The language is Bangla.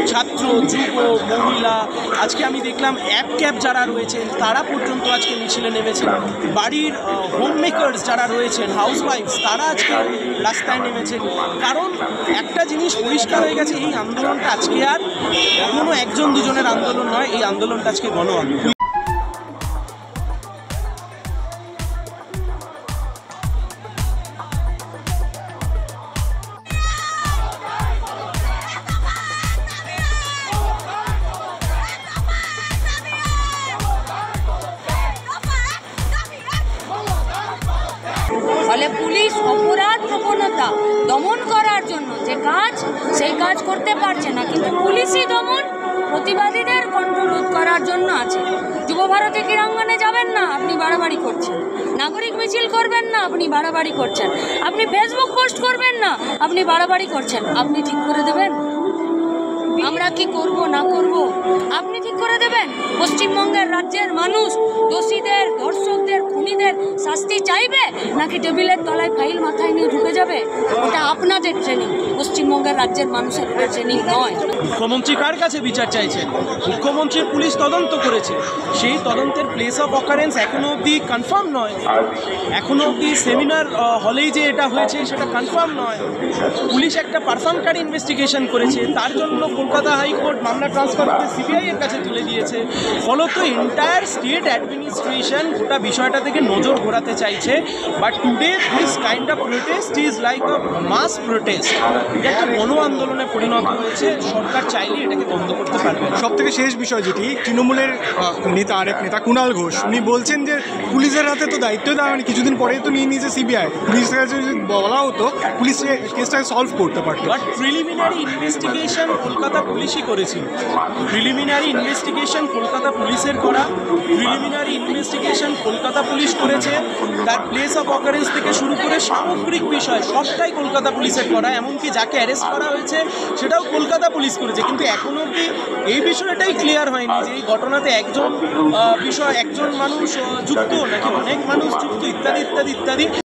ছাত্র, যুব, মহিলা, আজকে আমি দেখলাম অ্যাপ ক্যাব যারা রয়েছেন তারা পর্যন্ত আজকে মিছিলে নেমেছেন। বাড়ির হোম মেকার্স যারা রয়েছেন, হাউসওয়াইফস, তারা আজকে রাস্তায় নেমেছেন। কারণ একটা জিনিস পরিষ্কার হয়ে গেছে, এই আন্দোলনটা আজকে আর কোনো একজন দুজনের আন্দোলন নয়, এই আন্দোলনটা আজকে গণ আন্দোলন। ফলে পুলিশ অপরাধ প্রবণতা দমন করার জন্য যে কাজ, সেই কাজ করতে পারছে না, কিন্তু পুলিশই দমন প্রতিবাদীদের কণ্ঠরোধ করার জন্য আছে। যুবভারতী ক্রীড়াঙ্গনে যাবেন না, আপনি বাড়াবাড়ি করছেন। নাগরিক মিছিল করবেন না, আপনি বাড়াবাড়ি করছেন। আপনি ফেসবুক পোস্ট করবেন না, আপনি বাড়াবাড়ি করছেন। আপনি ঠিক করে দেবেন আমরা কি করব না করব? আপনি ঠিক করে দেবেন? পশ্চিমবঙ্গের রাজ্যের মানুষ দোষীদের, ধর্ষকদের, খুনিদের শাস্তি চাইবে, নাকি টেবিলের তলায় ফাইল মাথায় নিয়ে ঢুকে যাবে? ওটা আপনাদের ট্রেনিং, পশ্চিমবঙ্গের রাজ্যের মানুষের ট্রেনিং নয়। মুখ্যমন্ত্রী কার কাছে বিচার চাইছেন? মুখ্যমন্ত্রীর পুলিশ তদন্ত করেছে, সেই তদন্তের প্লেস অফ অকারেন্স এখনো অবধি কনফার্ম নয়। এখনো অবধি সেমিনার হলেই যে এটা হয়েছে সেটা কনফার্ম নয়। পুলিশ একটা পারফরমেন্টারি ইনভেস্টিগেশন করেছে, তার জন্য কলকাতা হাইকোর্ট মামলা ট্রান্সফার করে সিবিআই এর কাছে তুলে দিয়েছে। ফলত এন্টায়ার স্টেট অ্যাডমিনিস্ট্রেশন গোটা বিষয়টা থেকে নজর ঘোরাতে চাইছে। But today this kind of protest is like a mass protest. এটা একটা গণ আন্দোলনে পরিণত হয়েছে। সরকার চাইলে এটাকে বন্ধ করতে পারবে। সব থেকে শেষ বিষয় যেটি, তৃণমূলের নেতা, আরেক নেতা কুণাল ঘোষ, উনি বলছেন যে পুলিশের হাতে তো দায়িত্ব দেওয়া হয়নি, কিছুদিন পরেই তো নিয়ে নিয়েছে সিবিআই। পুলিশের কাছে যদি বলা হতো, পুলিশ কেসটাকে সলভ করতে পারতো। বাট প্রিলিমিনারি ইনভেস্টিগেশন কলকাতা পুলিশই করেছিল। প্রিলিমিনারি ইনভেস্টিগেশন কলকাতা পুলিশের করা, প্রিলিমিনারি ইনভেস্টিগেশন কলকাতা পুলিশ করেছে। তার প্লেস অফ অকারেন্স থেকে শুরু করে সামগ্রিক বিষয় সবটাই কলকাতা পুলিশের করা। এমনকি যাকে অ্যারেস্ট করা হয়েছে সেটাও কলকাতা পুলিশ করেছে। কিন্তু এখনো অবধি এই বিষয়টাই ক্লিয়ার হয়নি যে এই ঘটনাতে একজন মানুষ যুক্ত নাকি অনেক মানুষ যুক্ত, ইত্যাদি ইত্যাদি ইত্যাদি।